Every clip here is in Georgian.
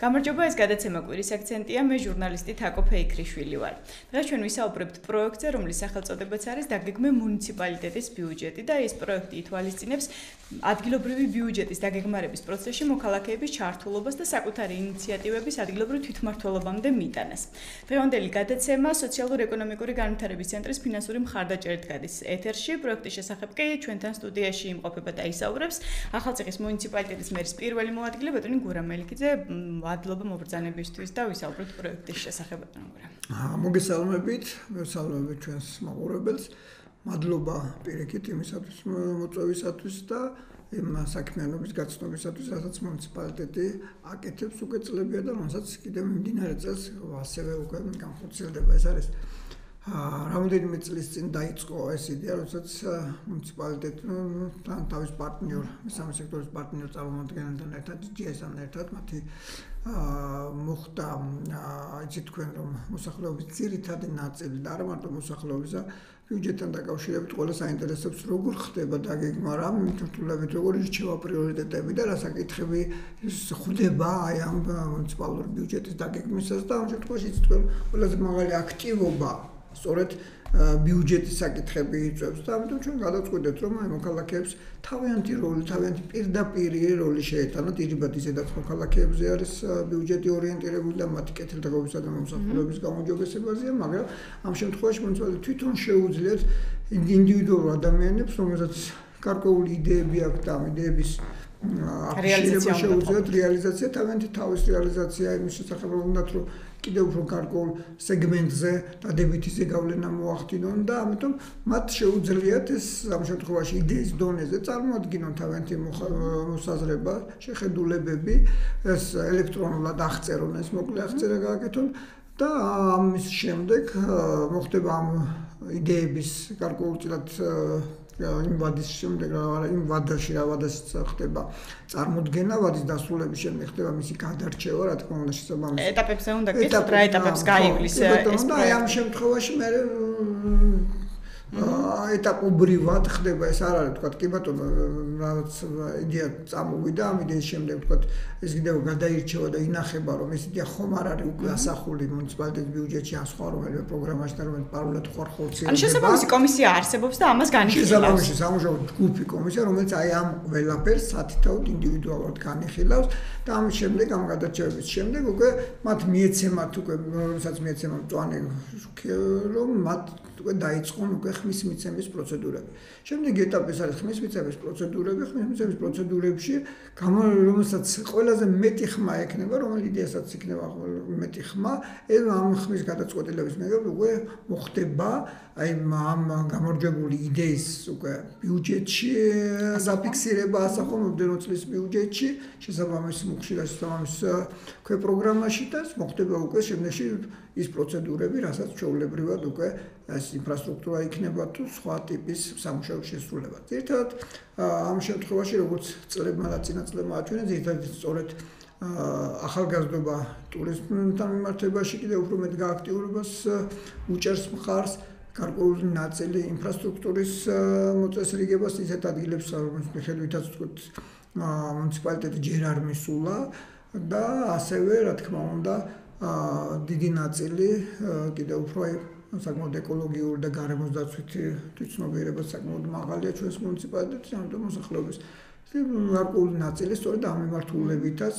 გამარჯობა, ეს გადაცემა კვირის აქცენტია, მე ჟურნალისტი თაკო ფეიქრიშვილი ვარ. დღეს ჩვენ ვისაუბრებთ პროექტზე, რომლის სახელწოდებაც არის დაგეგმე მუნიციპალიტეტის ბიუჯეტი და ეს პროექტი ითვალისწინებს ადგილობრივი ბიუჯეტის დაგეგმარების პროცესში მოქალაქეების ჩართულობას და საკუთარი ინიციატივების ადგილობრივ თვითმმართველობამდე მიტანას. დღევანდელი გადაცემა სოციალურ-ეკონომიკური განვითარების ცენტრის ფინანსური მხარდაჭერით გადის ეთერში. პროექტის შესახებ კი ჩვენთან სტუდიაში იმყოფება და ისაუბრებს ახალციხის მუნიციპალიტეტის მერის პირველი მოადგილე ბატონი გურამ მელიქიძე. მადლობა მობრძანებისთვის და ვისაუბროთ პროექტის შესახებ ბატონო გურამ. მოგესალმებით, მოგესალმებით ჩვენს მაყურებელს. მადლობა პირიქით იმისათვის მოწვევისათვის და იმ საქმიანობის გაცნობისათვის, რასაც მუნიციპალიტეტი აკეთებს უკვე წლებია და რომელსაც კიდევ მიმდინარე წელს ასევე უკვე განხორციელდება. ეს არის რამდენიმე წლის წინ დაიწყო ეს იდეა, როდესაც მუნიციპალიტეტთან თავის პარტნიორ, მესამე სექტორის პარტნიორ წარმომადგენელთან ერთად, GS-თან ერთად, მათი მოხდა, იცით თქვენ რომ მოსახლეობის ძირითადი ნაწილი და არა მარტო მოსახლეობისა ბიუჯეტთან დაკავშირებით ყველა საინტერესებს როგორ ხდება დაგეგმა, რა მიმართულებით, როგორ ირჩევა პრიორიტეტები და რა საკითხები ხვდება აი ამ მუნიციპალური ბიუჯეტის დაგეგმისას და ამ შემთხვევაში იცით თქვენ ყველაზე მაღალი აქტივობა სწორედ ბიუჯეტის საკითხები იწვევს და ამიტომ ჩვენ გადავწყვიტეთ რომ აი მოქალაქეებს თავიანთი როლი, თავიანთი პირდაპირ როლი შეეტანათ, ირიბად ისედაც მოქალაქეებზე არის ბიუჯეტი ორიენტირებული და მათი კეთილდღეობისა და მომსახურების გაუმჯობესებაზეა, მაგრამ ამ შემთხვევაში მუნიციპალიტეტი თვითონ შეუძლიათ ინდივიდუალურ ადამიანებს, რომელსაც გარკვეული იდეები აქვს და ამ იდეების რეალიზაცია შეუძლიათ რეალიზაცია, თავიანთი თავის რეალიზაცია იმის შესახებ უნდათ რომ კიდევ უფრო გარკვეულ სეგმენტზე დადებითი ზეგავლენა მოახდინონ და ამიტომ მათ შეუძლიათ ეს ამ შემთხვევაში იდეის დონეზე წარმოადგინონ თავიანთი მოსაზრება, შეხედულებები, ეს ელექტრონულად აღწერონ, ეს მოკლე აღწერა გააკეთონ და ამის შემდეგ მოხდება ამ იდეების გარკვეულწილად იმ ვადის შემდეგ იმ ვადაში რა ვადაშიც ხდება წარმოდგენა, ვადის დასრულების შემდეგ ხდება მისი გადარჩევა, რა თქმა უნდა შესაბამისი ეტაპებზე უნდა გითხრათ, რა ეტაპებს გაივლის ეს პროექტი. აი ამ შემთხვევაში მე ეტაპობრივად ხდება ეს არ არის თქვა კი ბატონო რაღაც იდეა წამოვიდა ამ იდეის შემდეგ თქვა ეს კიდევ გადაირჩევა და ინახება რომ ეს იდეა ხომ არ არის უკვე ასახული მუნიციპალიტეტის ბიუჯეტში ან სხვა რომელიმე პროგრამაში და რომელიც პარალელურად ხორციელდება. ან შესაბამისი კომისია არსებობს და ამას განიხილავს. შესაბამისი სამუშაო ჯგუფი კომისია რომელიც აი ამ ყველაფერს სათითაოდ ინდივიდუალურად განიხილავს და ამის შემდეგ ამ გადარჩევების შემდეგ უკვე მათ მიეცემათ უკვე რომელსაც მიეცემათ მწვანე რომ მათ უკვე დაიწყონ უკვე ხმის მიცემის პროცედურები. შემდეგი ეტაპი არის ხმის მიცემის პროცედურები, ხმის მიცემის პროცედურებში, რომელსაც ყველაზე მეტი ხმა ექნება, რომელი იდეასაც იქნება მეტი ხმა, ამ ხმის გადაწყვეტილების მიღება უკვე მოხდება აი ამ გამარჯვებული იდეის უკვე ბიუჯეტში დაფიქსირება ასახონ მომდევნო წლის ბიუჯეტში, შესაბამის მუხში და შესაბამის ქვეპროგრამაში და მოხდება უკვე შემდეგში ის პროცედურები, რასაც ჩვეულებრივად უკვე ეს ინფრასტრუქტურა იქნება თუ სხვა ტიპის სამუშაოს შესრულება. ძირითადად ამ შემთხვევაში როგორც წლებმა და წინაწლებმა აჩვენეს, ძირითადად სწორედ ახალგაზრდობა ტურიზმთან მიმართებაში კიდევ უფრო მეტ გააქტიურებას უჭერს მხარს, გარკვეული ნაწილი ინფრასტრუქტურის მოწესრიგებას ისეთ ადგილებს, რომლის მიხედვითაც ვთქვით მუნიციპალიტეტი ჯერ არ მისულა და ასევე რა თქმა უნდა დიდი ნაწილი კიდევ უფრო საკმაოდ ეკოლოგიური და გარემოს დაცვითი თვითცნობიერება საკმაოდ მაღალია ჩვენს მუნიციპალიტეტში, ამიტომ მოსახლეობის გარკვეული ნაწილი სწორედ ამ მიმართულებითაც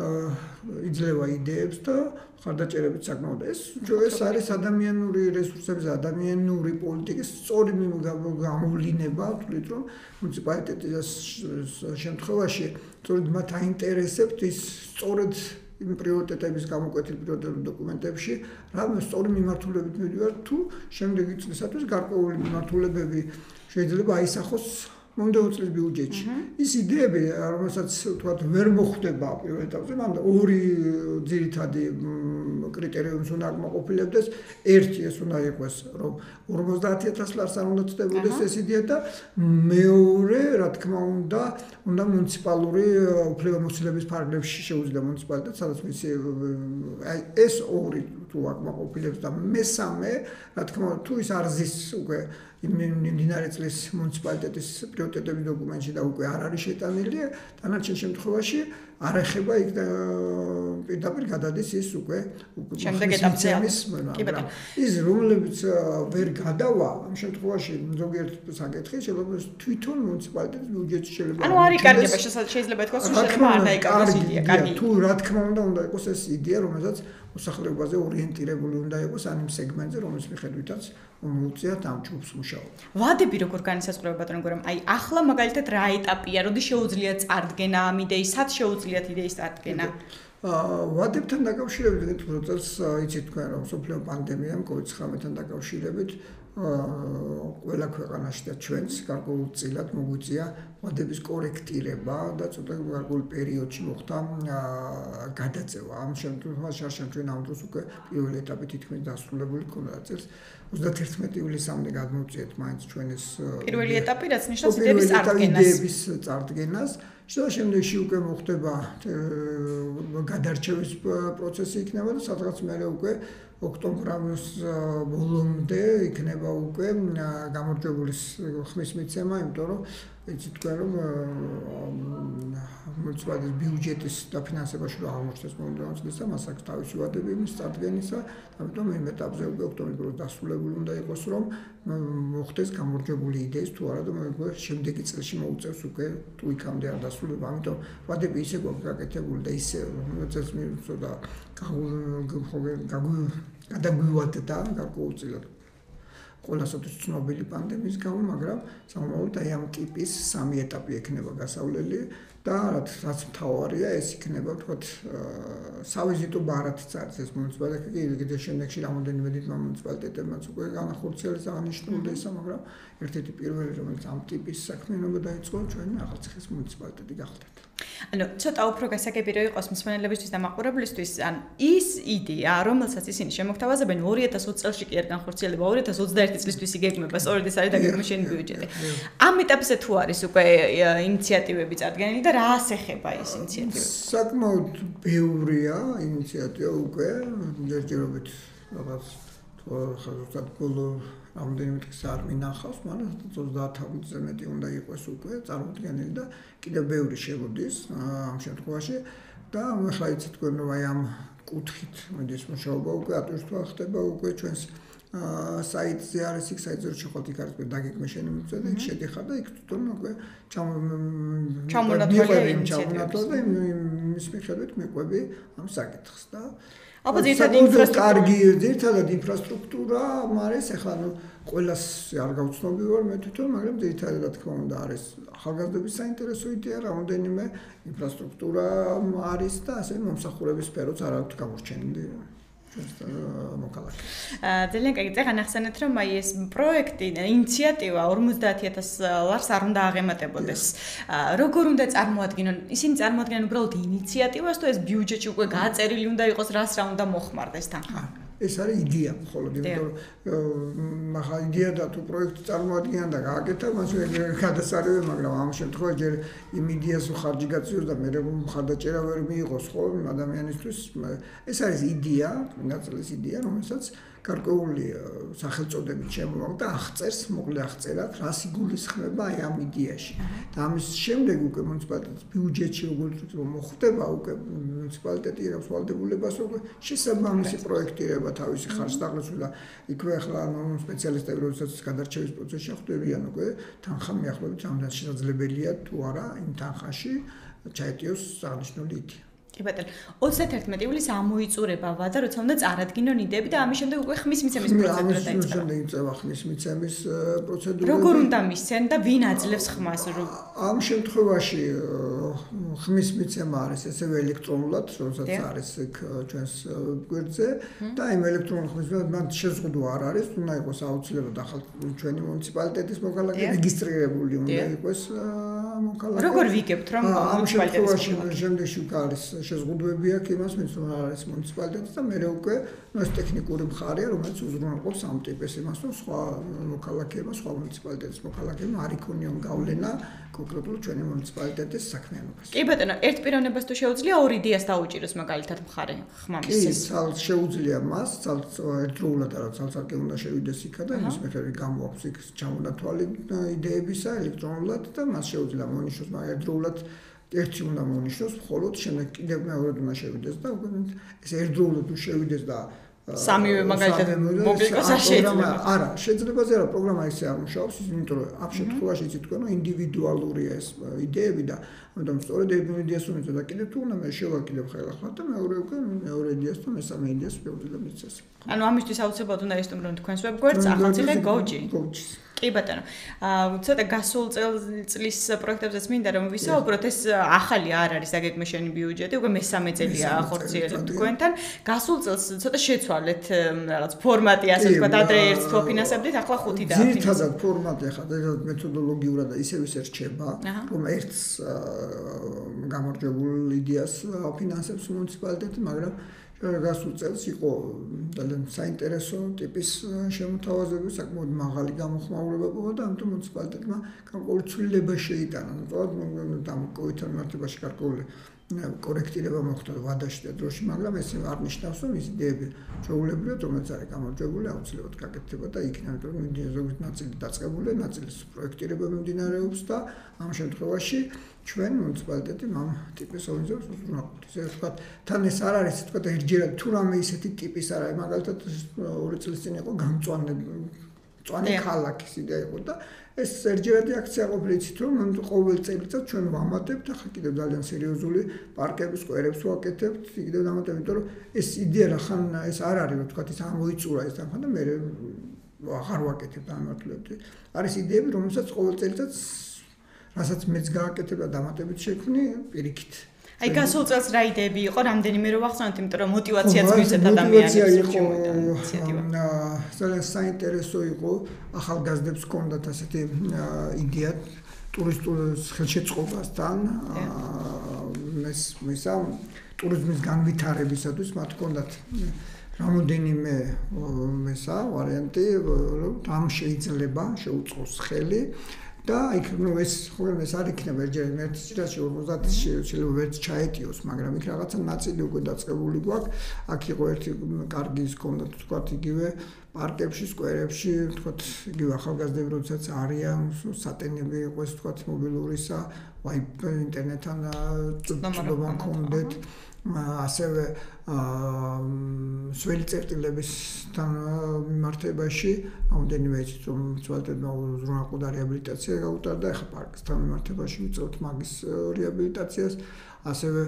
იძლევა იდეებს და მხარდაჭერებით საკმაოდ ეს არის ადამიანური რესურსების, ადამიანური პოლიტიკის სწორი გამოვლინება, ვთვლით რომ მუნიციპალიტეტის შემთხვევაში სწორედ მათ აინტერესებთ ის სწორედ იმ პრიორიტეტების გამოკვეთილ პრიორიტეტულ დოკუმენტებში რამე სწორი მიმართულებით მივიდივარ თუ შემდეგი წლისათვის გარკვეული მიმართულებები შეიძლება აისახოს მომდევნო წლის ბიუჯეტში. ის იდეები, რომელსაც თქვათ ვერ მოხდება პირველ ეტაპზე, მაგრამ ორი ძირითადი კრიტერიუმს უნდა აკმაყოფილებდეს. ერთი ეს უნდა იყოს, რომ 50,000 ლარს არ უნდა ცდებოდეს ეს იდეა და მეორე, რა თქმა უნდა მუნიციპალური უფლებამოსილების ფარგლებში შეუძლია მუნიციპალიტეტს, სადაც მისი ეს ორი თუ აკმაყოფილებს და მესამე, რა თქმა უნდა, თუ ის არ ზის უკვე მიმდინარე წლის მუნიციპალიტეტის პრიორიტეტების დოკუმენტში და უკვე არ არის შეტანილი, დანარჩენ შემთხვევაში არ ეხება იქ პირდაპირ გადადის ის უკვე შემდეგ ეტაპზე ის რომლებიც ვერ გადავა ამ შემთხვევაში ზოგიერთ საკითხი შეიძლება თვითონ მუნიციპალიტეტის ბიუჯეტში შეიძლება ანუ არ იკარგება შეიძლება ითქვას რომ შეიძლება არ დაიკარგოს იდეა კარგი თუ რა თქმა უნდა იყოს ეს იდეა რომელსაც მოსახლეობაზე ორიენტირებული უნდა იყოს ან იმ სეგმენტზე რომლის მიხედვითაც მოუწიათ ამ ჯგუფს მუშაობა. ვადები როგორ განისაზღვრება ბატონო გორამ? აი ახლა მაგალითად რა ეტაპია, როდის შეუძლია წარდგენა ამ იდეის, სად შეუძლიათ იდეის წარდგენა? ვადებთან დაკავშირებით პროცესს იცით თქვენ რომ სოფლიო პანდემიამ COVID-19-თან დაკავშირებით ყველა ქვეყანაში და ჩვენც გარკვეულწილად მოგვიწია ვადების კორექტირება და ცოტა გარკვეულ პერიოდში მოხდა გადაწევა. ამ შემთხვევაში ჩვენ ამ დროს უკვე პირველი ეტაპი თითქმის დასრულებული ქონდა წელს 31 ივლისამდე გადმოვწიეთ მაინც ჩვენ ეს პირველი ეტაპი რაც ნიშნავს იდეების წარდგენას. შუა შემდეგში უკვე მოხდება გადარჩევის პროცესი იქნება და სადღაც მერე უკვე ოქტომბრის ბოლომდე იქნება უკვე გამარჯვებული ხმის მიცემა, იმიტომ რომ იცით თქვენ რომ მუნიციპალიტეტის ბიუჯეტის დაფინანსებაში რა აღმოჩნდეს მომდევნო წლისა და მას აქვს თავისი ვადები იმის წარდგენისა, ამიტომ იმ ეტაპზე უკვე ოქტომბრის ბოლოს დასრულებული უნდა იყოს რომ მოხდეს გამარჯვებული იდეის თუ არა და უკვე შემდეგი წელში მოუწევს უკვე თუ იქამდე არ დასრულდება, ამიტომ ვადები ისე გვაქვს გაკეთებული და ისე წელს მივიწოდა გადაგვივადდა გარკვეულწილად ყველასათვის ცნობილი პანდემიის გამო, მაგრამ სამომავლოდ აი ამ ტიპის სამი ეტაპი ექნება გასავლელი და რაც მთავარია ეს იქნება თქვათ სავიზიტო ბარათიც არის ეს მუნიციპალიტეტი კიდე შემდეგში რამოდენიმე დიდმა მუნიციპალიტეტებმაც უკვე განახორციელეს აღნიშნული ისა, მაგრამ ერთ-ერთი პირველი რომელიც ამ ტიპის საქმიანობა დაიწყო ჩვენ ახალციხის მუნიციპალიტეტი გახლდათ. ანუ ცოტა უფრო გასაგები რო იყოს მსმენელებისთვის და მაყურებლისთვის, ან ის იდეა, რომელსაც ისინი შემოგთავაზებენ 2020 წელში კი არ განხორციელდება, 2021 წლისთვის იგეგმება, სწორედ ეს არის დაგეგმე შენი ბიუჯეტი. ამ ეტაპზე თუ არის უკვე ინიციატივები წარდგენილი და რა ასეხება ეს ინიციატივები? საკმაოდ ბევრია ინიციატივა უკვე, ჯერჯერობით რაღაც ხაზურად ბოლო რამდენიმე დღეს არ მინახავს, მაგრამ 30-ზე მეტი უნდა იყოს უკვე წარმოდგენილი და კიდევ ბევრი შევოდის ამ შემთხვევაში და ახლა იცით თქვენ რომ აი ამ კუთხით მოდის მუშაობა უკვე ატვირთვა ხდება უკვე ჩვენს საიტზე არის იქ საიტზე შეხოთ იქ არის დაგეგმე შენი მიწა და იქ შედიხარ და იქ თვითონ უკვე ჩამონათვალია ინიციატივები და იმის მიხედვით მეყვები ამ საკითხს და ალბათ ძირითადად ინფრასტრუქტურა არის ახლა ყველას არ გავცნობი ვარ მე თვითონ, მაგრამ ძირითადად რა თქმა უნდა არის ახალგაზრდების საინტერესო იდეა, რამოდენიმე ინფრასტრუქტურა არის და ასე მომსახურების სფეროც არ აქვს გამორჩენილი. ძალიან კარგი, წეგან ახსენეთ რომ აი ეს პროექტი, ინიციატივა 50,000 ლარს არ უნდა აღემატებოდეს. როგორ უნდა წარმოადგინონ? ისინი წარმოადგენენ უბრალოდ ინიციატივას თუ ეს ბიუჯეტში უკვე გაწერილი უნდა იყოს, რას რა უნდა მოხმარდეს თანხა? ეს არის იდეა მხოლოდ, იმიტომ რომ ახლა იდეა და თუ პროექტი წარმოადგენა და გააკეთა, მას გადასარევი, მაგრამ ამ შემთხვევაში ჯერ იმ იდეას ხარჯი გაწიოს და მე მხარდაჭერა ვერ მიიღოს ხოლმე ადამიანისთვის. ეს არის იდეა, ნაწილის იდეა, რომელსაც გარკვეული სახელწოდებით შემოაქვს და აღწერს, მოკლე აღწერად, რას იგულისხმება აი ამ იდეაში. და ამის შემდეგ უკვე მუნიციპალიტეტის ბიუჯეტში როგორც მოხდება, უკვე მუნიციპალიტეტი აქვს ვალდებულებას, უკვე შესაბამისი პროექტირება თავისი ხარჯს დაღწევა და იქვე ახლა სპეციალისტები როდესაც გადარჩევის პროცესში ხვდებიან უკვე თანხა მიახლოებით რამდენად შესაძლებელია თუ არა იმ თანხაში ჩაეტიოს აღნიშნული იდეა. კი ბატონო, 31 ივლისს ამოიწურება ვადა, როცა უნდა წარადგინონ იდეები და ამის შემდეგ უკვე ხმის მიცემის პროცედურა დაიწყება. ამის შემდეგ იწყება ხმის მიცემის პროცედურა. როგორ უნდა მისცენ და ვინ აძლევს ხმას? ამ შემთხვევაში ხმის მიცემა არის ესევე ელექტრონულად, როდესაც არის იქ ჩვენს გვერდზე და იმ ელექტრონულ ხმის მან შეზღუდვა არ არის, უნდა იყოს აუცილებლად ახალ ჩვენი მუნიციპალიტეტის მოქალაქე რეგისტრირებული უნდა იყოს მოქალაქე. როგორ ვიგებთ რომ ამ შემთხვევაში შემდეგში არის შეზღუდვები აქვს იმას, ვინც რომ არის მუნიციპალიტეტი და მე უკვე ეს ტექნიკური მხარეა, რომელიც უზრუნველყოფს ამ ტიპის იმას, რომ სხვა მოქალაქეებმა, სხვა მუნიციპალიტეტის მოქალაქეებმა არ იქონიონ გავლენა კონკრეტულ ჩვენი მუნიციპალიტეტის საქმიანობას. კი ბატონო, ერთ პიროვნებას თუ შეუძლია ორ იდეას დაუჭიროს მაგალითად მხარე ხმამის. კი, შეუძლია მას, ერთდროულად არა, ცალ-ცალკე უნდა შევიდეს იქა და იმის მიხედვით გამოაქვს იქ ჩამონათვალი იდეებისა ელექტრონულად და მას შეუძლია მონიშნოს, მაგრამ ერთდროულად ერთი უნდა მონიშნოს, მხოლოდ შემდეგ კიდევ მეორედ უნდა შევიდეს და უკვე ეს ერთდროულად თუ შევიდეს და სამივე მაგალითად მოგიყოს არ შეიძლება. არა, შეძლებაზე არა, პროგრამა ისე არ მუშაობს, იმიტომ რომ ამ შემთხვევაში იცით თქვენ, რომ ინდივიდუალურია ეს იდეები და ამიტომ სწორედ ერთ იდეას უმეცო და კიდევ თუ უნდა მე შევაკიდებ ხელახლა და მეორე იდეას და მესამე იდეას შეუძლებ მიცეს. ანუ ამისთვის აუცილებლად უნდა ესტუმრონ თქვენს ვებგვერდს ახალციხე გოჯი. კი ბატონო. ცოტა გასულ წლის პროექტებზეც მინდა რომ ვისაუბროთ, ეს ახალი არ არის დაგეგმე შენი ბიუჯეტი, უკვე მესამე წელია ხორციელდება თქვენთან. გასულ წელს ცოტა შეცვალეთ რაღაც ფორმატი, ასე ვთქვათ, ადრე ერთს თუ აფინანსებდით, ახლა ხუთი დააფინანსებთ. ძირითადად ფორმატი ახლა მეთოდოლოგიურად და ისევ რჩება, რომ ერთს გამარჯვებულ იდეას აფინანსებს მუნიციპალიტეტი, მაგრამ გასულ წელს იყო ძალიან საინტერესო ტიპის შემოთავაზებები, საკმაოდ მაღალი გამოხმაურება და ამიტომ მუნიციპალიტეტმა გარკვეული ცვლილება შეიტანა. ნუ ამ კოვიდთან მიმართებაში გარკვეული კორექტირება მოხდა ვადაში და დროში, მაგრამ ეს არ ნიშნავს, რომ ის იდეები ჩვეულებრივად, რომელიც არის გამარჯვებული, აუცილებლად გაკეთდება და იქნება, იმიტომ რომ ზოგადად ნაწილი დაწყებულია, ნაწილის პროექტირება მიმდინარეობს და ამ შემთხვევაში ჩვენ მუნიციპალიტეტი ამ ტიპის ორგანიზაციას უზრუნველყოფთ. ისე ვთქვათ, თან ეს არ არის, ვთქვათ, ერთჯერად თუ რამე ისეთი ტიპის არ არის, მაგალითად 2 წლის წინ იყო გამწვანე ქალაქის იდეა იყო და ეს ერთჯერადი აქცია ყოფილი იცით რომ ყოველ წელიწად ჩვენ ვამატებთ, ახლა კიდევ ძალიან სერიოზული პარკების სკვერებს ვაკეთებთ, კიდევ დამატებთ, იმიტომ რომ ეს იდეა რახან ეს არ არის, ვთქვათ, ის ამოიწურა ეს თან და მე აღარ ვაკეთებ დამატებთ. არის იდეები, რომელსაც ყოველ წელიწად რასაც მეც გააკეთებ და დამატებით შექმნი პირიქით. აი გასულ წელს რა იდეები იყო, რამდენიმე რო ვახსენოთ, იმიტომ რომ მოტივაციაც მივცეთ ადამიანებს ინიციატივა. ძალიან საინტერესო იყო, ახალგაზრდებს ჰქონდათ ასეთი იდეა ტურისტულ ხელშეწყობასთან, მესა ტურიზმის განვითარებისათვის მათ ჰქონდათ რამოდენიმე ვარიანტი, რომ ამ შეიძლება შეუწყოს ხელი. და იქ ეს არ იქნება ერთჯერად ერთ წელს 50 შეიძლება ვერც ჩაეტიოს, მაგრამ იქ რაღაცა ნაწილი უკვე დაწყებული გვაქვს. აქ იყო ერთი კარგი ის ქონდა, თქვათ, იგივე პარკებში, სკვერებში, თქვათ, იგივე ახალგაზრდები, როდესაც არიან, სატენები იყო ეს, თქვათ, მობილურისა, Wi-Fi ინტერნეტთან წვდომა ჰქონდეთ. ასევე სველი წერტილებისთან მიმართებაში რამოდენიმე იცით რომ მუნიციპალიტეტმა უზრუნველყო და რეაბილიტაცია გაუტარდა, ახლა პარკისთან მიმართებაში ვიწევთ მაგის რეაბილიტაციას, ასევე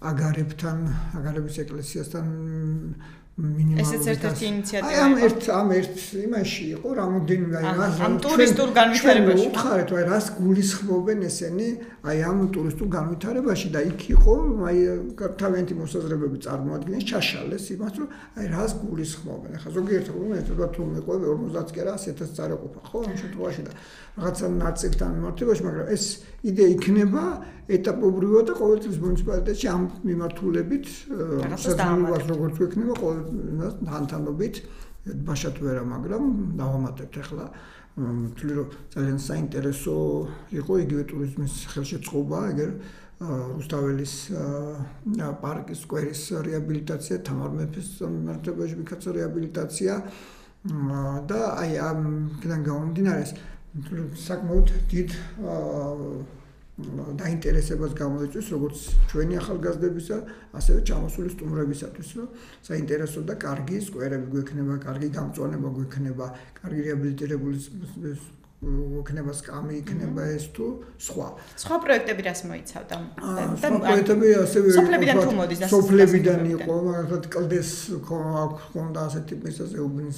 აგარების ეკლესიასთან ესეც ერთ-ერთი ინიციატივა იყო. ამ ერთ იმაში იყო რამოდენიმე ამ ტურისტულ განვითარებაში. უთხარეთ, რას გულისხმობენ ესენი ამ ტურისტულ განვითარებაში და იქ იყო თავიანთი მოსაზრებები წარმოადგენენ, ჩაშალეს იმას, რომ რას გულისხმობენ. ახლა ზოგიერთ რომელთაც თუ მიყვება 50 კი არა 100,000 წარეყოფა, ხო, ამ შემთხვევაში და რაღაცა ნაწილთან მიმართებაში, მაგრამ ეს იდეა იქნება ეტაპობრივად და ყოველთვის მუნიციპალიტეტში ამ მიმართულებით შესაძლებლობას როგორც ვექნება თანთანობით ბაშად ვერა, მაგრამ დავამატებთ ახლა თვლი რომ ძალიან საინტერესო იყო იგივე ტურიზმის ხელშეწყობა, ეგერ რუსთაველის პარკის სკვერის რეაბილიტაცია, თამარ მეფის მიმართებაში ვიქაცა რეაბილიტაცია და აი ამიდან გამომდინარე საკმაოდ დიდ დაინტერესებას გამოიწვევს როგორც ჩვენი ახალგაზრდებისა, ასევე ჩამოსული სტუმრებისათვის, რომ საინტერესო და კარგი სკვერები გვექნება, კარგი გამწვანება გვექნება, კარგი რეაბილიტირებული გვექნება სკამი იქნება ეს თუ სხვა. სხვა პროექტები რას მოიცავდა? პროექტები ასევე სოფლებიდან თუ მოდის და სოფლებიდან იყო, მაგალითად კლდეს ჰქონდა ასეთი მისაზეუბნის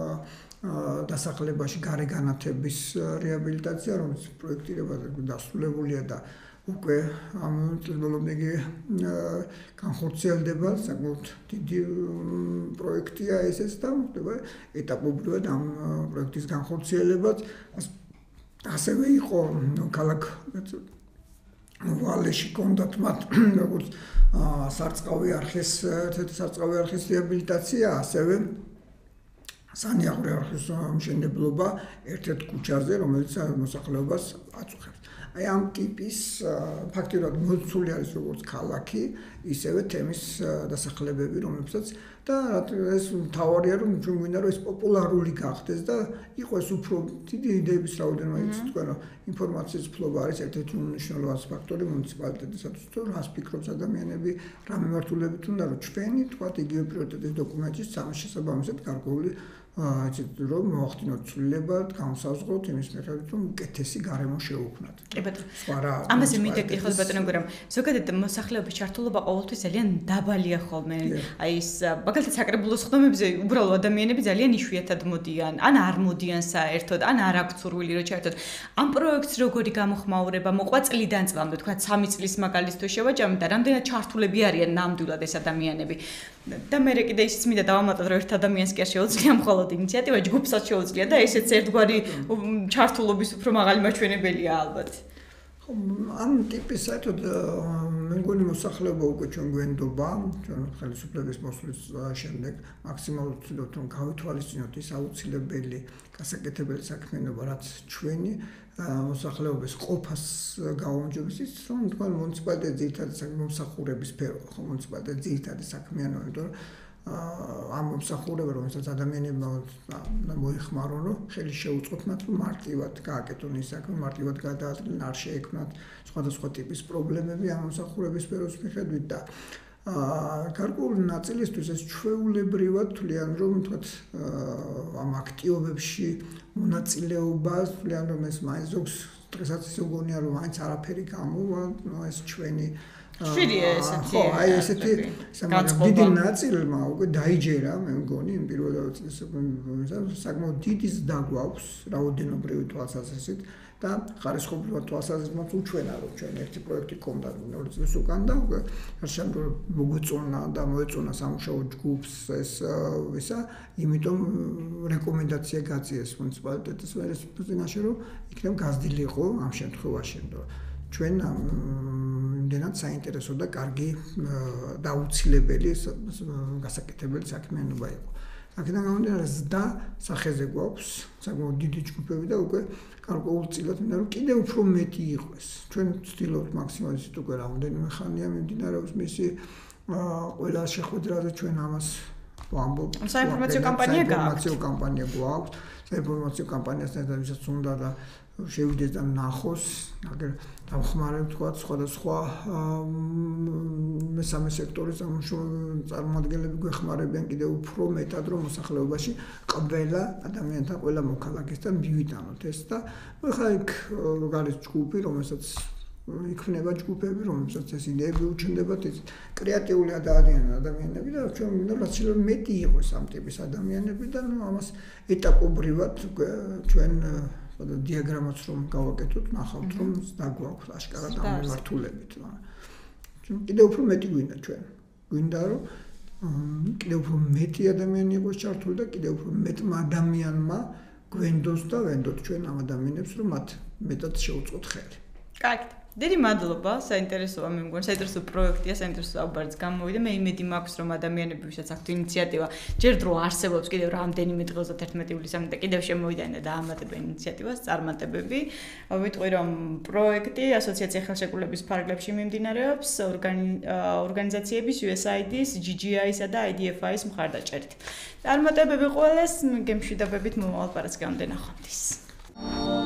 დასახლებაში გარე განათების რეაბილიტაცია, რომელიც პროექტირება დასრულებულია და უკვე ამ წლებში განხორციელდება, საკმაოდ დიდი პროექტია ესეც და ხდება ეტაპობრივად ამ პროექტის განხორციელებაც. ასევე იყო ქალაქ ვალეში კონდათ მათ როგორც სარწყავი არხის რეაბილიტაცია, ასევე სანიაღვრე არხის მშენებლობა ერთ-ერთ ქუჩაზე, რომელიც მოსახლეობას აწუხებს. აი ამ ტიპის ფაქტიურად მოცული არის როგორც ქალაქი, ისევე თემის დასახლებები, რომლებსაც და ეს მთავარია, რომ ჩვენ გვინდა რომ ეს პოპულარული გახდეს და იყოს უფრო დიდი იდეების რაოდენობა იცით თქვენ, რომ ინფორმაციის ფლობა არის ერთ-ერთი უმნიშვნელოვანესი ფაქტორი მუნიციპალიტეტისათვის, თუ რას ფიქრობს ადამიანები, რა მიმართულებით უნდა რომ ჩვენი თქვათ იგივე პრიორიტეტის დოკუმენტის შესაბამისად გარკვეული რომ მოახდინოთ ცვლილება, განსაზღვროთ იმის მიხედვით, რომ უკეთესი გარემო შეუქმნათ. კი ბატონო. ამაზე მინდა გიხოს ბატონო გურამ. ზოგადად მოსახლეობის ჩართულობა ყოველთვის ძალიან დაბალია ხოლმე. აი ეს მაგალითად საკრებულოს ხდომებზე უბრალო ადამიანები ძალიან იშვიათად მოდიან, ან არ მოდიან საერთოდ, ან არ აქვს სურვილი რომ ჩაერთოთ. ამ პროექტს როგორი გამოხმაურება მოყვა წლიდან წლამდე, თქვა 3 წლის მაგალითად შევაჭამთ და რამდენად ჩართულები არიან ნამდვილად ეს ადამიანები. და მე კიდე ისიც მინდა დავამატოთ, რომ ერთ ადამიანს კი არ შეუძლია მხოლოდ ინიციატივა, ჯგუფსაც შეუძლია და ესეც ერთგვარი ჩართულობის უფრო მაღალი მაჩვენებელია ალბათ. ამ ტიპის საერთოდ მე მგონი მოსახლეობა უკვე ჩვენ გვენდობა, ჩვენ ხელისუფლების მოსვლის შემდეგ მაქსიმალურად ვცდილობთ რომ გავითვალისწინოთ ის აუცილებელი გასაკეთებელი საქმიანობა, რაც ჩვენი მოსახლეობის ყოფას გაუმჯობესებს, ის რომ თქვენ მუნიციპალიტეტის ძირითადი მომსახურების სფერო, ხო მუნიციპალიტეტის ძირითადი საქმიანობა, იმიტომ რომ ამ მომსახურება, რომელსაც ადამიანებმა მოიხმარონ, რომ ხელი შეუწყოთ მათ, რომ მარტივად გააკეთონ ის საქმე, მარტივად გადაადგილონ, არ შეექმნათ სხვადასხვა ტიპის პრობლემები ამ მომსახურების სფეროს მიხედვით და გარკვეული ნაწილისთვის ეს ჩვეულებრივად თვლიან, რომ თქვათ ამ აქტივობებში მონაწილეობას თვლიან, რომ ეს მაინც ზოგს დღესაც ისე გონია, რომ მაინც არაფერი გამოვა, ეს ჩვენი შვიდია ესეთი. ხო, აი ესეთი დიდი ნაწილმა უკვე დაიჯერა, მე მგონი, იმ პირველ წელს საკმაოდ დიდი ზრდა გვაქვს რაოდენობრივი თვალსაზრისით და ხარისხობრივად თვალსაზრისით უჩვენა, რომ ჩვენ ერთი პროექტი გქონდა 2 წლის უკან და უკვე შემდგომ მოგვეწონა და მოეწონა სამუშაო ჯგუფს ეს ისა, იმიტომ რეკომენდაცია გაწიეს მუნიციპალიტეტის წინაშე, რომ იქნებ გაზრდილიყო ამ შემთხვევაში, რომ ჩვენ იმდენად საინტერესო და კარგი და აუცილებელი გასაკეთებელი საქმიანობა იყო. აქედან გამომდინარე ზრდა სახეზე გვაქვს, საკმაოდ დიდი ჯგუფები და უკვე გარკვეულწილად მინდა რომ კიდევ უფრო მეტი იყოს. ჩვენ ვცდილობთ მაქსიმალურად უკვე რამდენიმე ხანია მიმდინარეობს მისი ყველა შეხვედრაზე ჩვენ ამას ვამბობთ. საინფორმაციო კამპანია გააქვთ. საინფორმაციო კამპანია გვაქვს. საინფორმაციო კამპანიასთან ვისაც უნდა და შევიდეს და ნახოს, აგერ დამხმარებ თქვა სხვადასხვა მესამე სექტორის წარმომადგენლები გვეხმარებიან კიდევ უფრო მეტად რომ მოსახლეობაში ყველა ადამიანთან, ყველა მოქალაქესთან მივიტანოთ ეს და ხა იქ არის ჯგუფი, რომელსაც იქნება ჯგუფები, რომელსაც ეს იდეები უჩნდებათ, ეს კრეატიული ადამიანები და ჩვენ მინდა რაც შეიძლება მეტი იყოს ამ ტიპის ადამიანები და ამას ეტაპობრივად ჩვენ დიაგრამაც რომ გავაკეთოთ, ნახავთ რომ დაგვაქვს აშკარად ამ მიმართულებით. კიდევ უფრო მეტი გვინდა ჩვენ. გვინდა რომ კიდევ უფრო მეტი ადამიანი იყოს ჩართული და კიდევ უფრო მეტმა ადამიანმა გვენდოს და ვენდოთ ჩვენ ამ ადამიანებს, რომ მათ მეტად შეუწყოთ ხელი. კარგი. დიდი მადლობა, საინტერესოა მე მგონი, საინტერესო პროექტია, საინტერესო საუბარიც გამოვიდა. მე იმედი მაქვს, რომ ადამიანები, ვისაც აქვთ ინიციატივა, ჯერ დრო არსებობს კიდევ რამდენიმე დღეზე 11 ივლისამდე და კიდევ შემოვიდნენ და დაამატებენ ინიციატივას, წარმატებები. ვიტყვი, რომ პროექტი ასოციაცია ხელშეკრულების ფარგლებში მიმდინარეობს ორგანიზაციების Usaid-ის, GGI-სა და IDFI-ის მხარდაჭერით. წარმატებები ყველას, გემშვიდობებით მომავალ პარასკევამდე ნახვამდის.